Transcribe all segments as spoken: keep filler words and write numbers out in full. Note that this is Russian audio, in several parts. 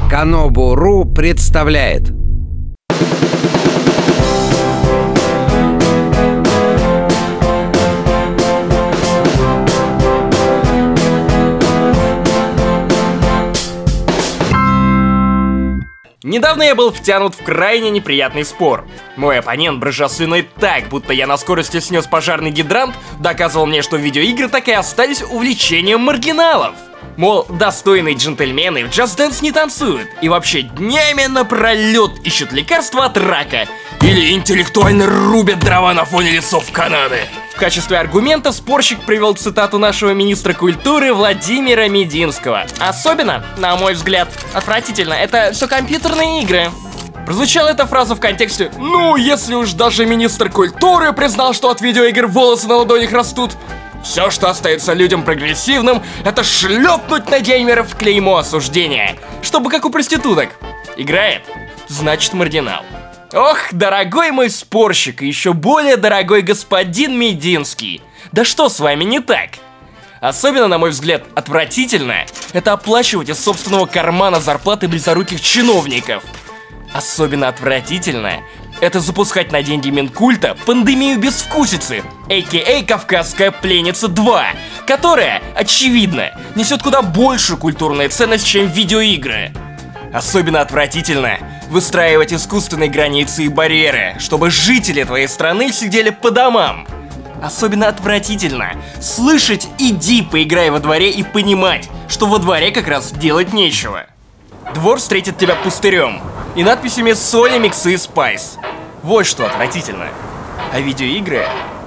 Канобу.ру представляет. Недавно я был втянут в крайне неприятный спор. Мой оппонент брызжал слюной так, будто я на скорости снес пожарный гидрант, доказывал мне, что видеоигры так и остались увлечением маргиналов. Мол, достойные джентльмены в Just Dance не танцуют и вообще днями напролет ищут лекарства от рака или интеллектуально рубят дрова на фоне лесов Канады. В качестве аргумента спорщик привел цитату нашего министра культуры Владимира Мединского. Особенно, на мой взгляд, отвратительно, это все компьютерные игры. Прозвучала эта фраза в контексте: ну, если уж даже министр культуры признал, что от видеоигр волосы на ладонях растут, все, что остается людям прогрессивным, это шлепнуть на геймеров клеймо осуждения, чтобы как у проституток. Играет, значит маргинал. Ох, дорогой мой спорщик и еще более дорогой господин Мединский, да что с вами не так? Особенно, на мой взгляд, отвратительно это оплачивать из собственного кармана зарплаты близоруких чиновников. Особенно отвратительно это запускать на деньги Минкульта пандемию безвкусицы, а.к.а. Кавказская пленница два, которая, очевидно, несет куда большую культурную ценность, чем видеоигры. Особенно отвратительно выстраивать искусственные границы и барьеры, чтобы жители твоей страны сидели по домам. Особенно отвратительно слышать «иди поиграй во дворе» и понимать, что во дворе как раз делать нечего. Двор встретит тебя пустырем и надписями «Соли, миксы и спайс». Вот что отвратительно. А видеоигры...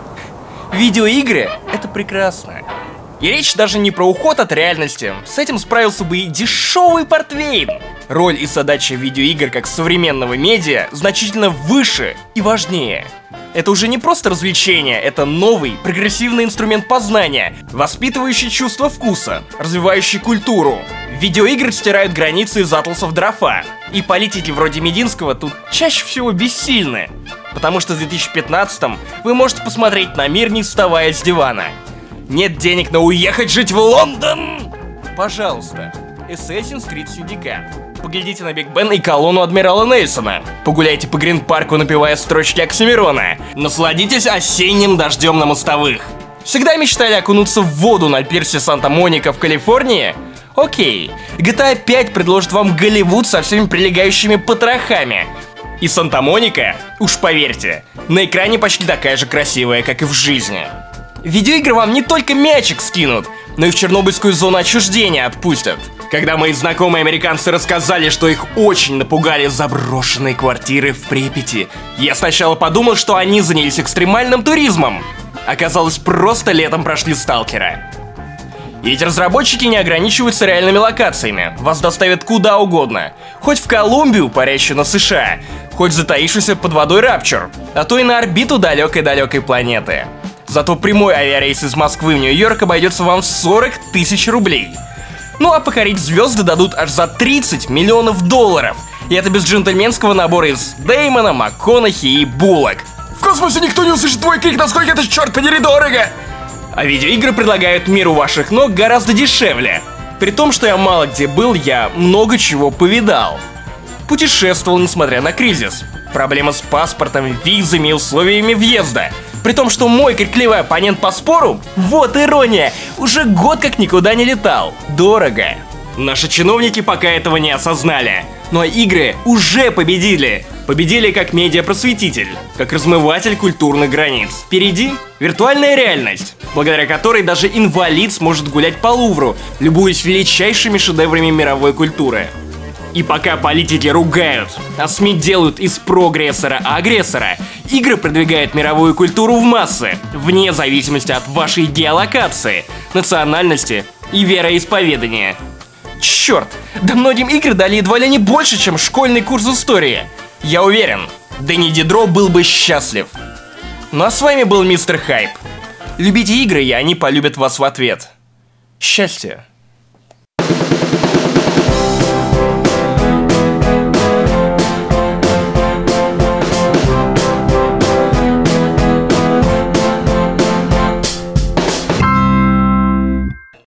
Видеоигры — это прекрасно. И речь даже не про уход от реальности. С этим справился бы и дешевый портвейн. Роль и задача видеоигр как современного медиа значительно выше и важнее. Это уже не просто развлечение, это новый, прогрессивный инструмент познания, воспитывающий чувство вкуса, развивающий культуру. Видеоигры стирают границы из атласов дрофа. И политики вроде Мединского тут чаще всего бессильны. Потому что в две тысячи пятнадцатом вы можете посмотреть на мир, не вставая с дивана. Нет денег на уехать жить в Лондон? Пожалуйста, Assassin's Creed Syndicate. Поглядите на Биг Бен и колонну Адмирала Нельсона. Погуляйте по Грин-парку, напевая строчки Оксимирона. Насладитесь осенним дождем на мостовых. Всегда мечтали окунуться в воду на пирсе Санта-Моника в Калифорнии? Окей, джи ти эй пять предложит вам Голливуд со всеми прилегающими потрохами. И Санта-Моника, уж поверьте, на экране почти такая же красивая, как и в жизни. Видеоигры вам не только мячик скинут, но и в чернобыльскую зону отчуждения отпустят. Когда мои знакомые американцы рассказали, что их очень напугали заброшенные квартиры в Припяти, я сначала подумал, что они занялись экстремальным туризмом. Оказалось, просто летом прошли сталкера. И эти разработчики не ограничиваются реальными локациями, вас доставят куда угодно. Хоть в Колумбию, парящую на США, хоть затаившийся под водой Рапчур, а то и на орбиту далекой-далекой планеты. Зато прямой авиарейс из Москвы в Нью-Йорк обойдется вам в сорок тысяч рублей. Ну а покорить звезды дадут аж за тридцать миллионов долларов. И это без джентльменского набора из Дэймона, МакКонахи и Буллок. В космосе никто не услышит твой крик, насколько это, черт подери, дорого! А видеоигры предлагают мир у ваших ног гораздо дешевле. При том, что я мало где был, я много чего повидал. Путешествовал, несмотря на кризис. Проблемы с паспортом, визами и условиями въезда. При том, что мой крикливый оппонент по спору, вот ирония, уже год как никуда не летал. Дорого. Наши чиновники пока этого не осознали. Но игры уже победили. Победили как медиапросветитель, как размыватель культурных границ. Впереди виртуальная реальность, благодаря которой даже инвалид сможет гулять по Лувру, любуясь величайшими шедеврами мировой культуры. И пока политики ругают, а СМИ делают из прогрессора агрессора, игры продвигают мировую культуру в массы, вне зависимости от вашей геолокации, национальности и вероисповедания. Черт, да многим игры дали едва ли не больше, чем школьный курс истории. Я уверен, Дэнни Дидро был бы счастлив. Ну а с вами был Мистер Хайп. Любите игры, и они полюбят вас в ответ. Счастья!